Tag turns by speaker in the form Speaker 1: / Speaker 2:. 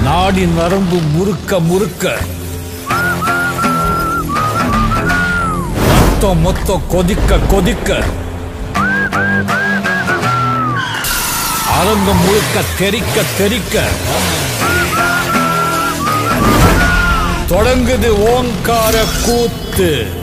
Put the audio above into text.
Speaker 1: நாடி நரம்பு முறுக்க முறுக்க ரத்தம் மொத்தம் கொதிக்க கொதிக்க அரங்கம் முழுக்க தெறிக்க தெறிக்க தொடங்குது ஓங்கார கூத்து.